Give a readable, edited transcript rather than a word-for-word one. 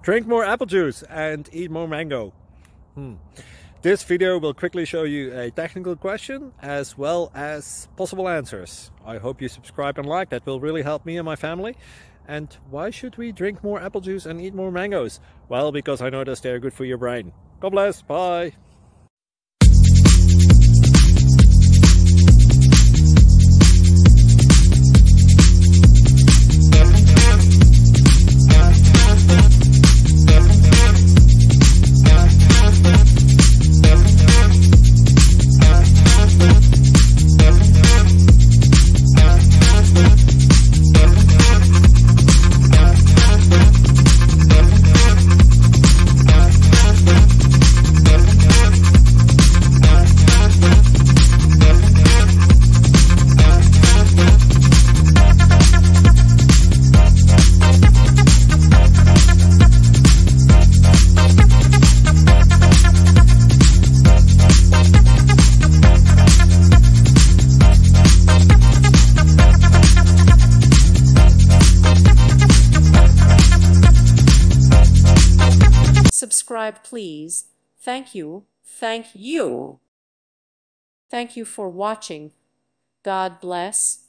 Drink more apple juice and eat more mango. This video will quickly show you a technical question as well as possible answers. I hope you subscribe and like, that will really help me and my family. And why should we drink more apple juice and eat more mangoes? Well, because I noticed they're good for your brain. God bless, bye! Subscribe, please. Thank you. Thank you. Thank you for watching. God bless.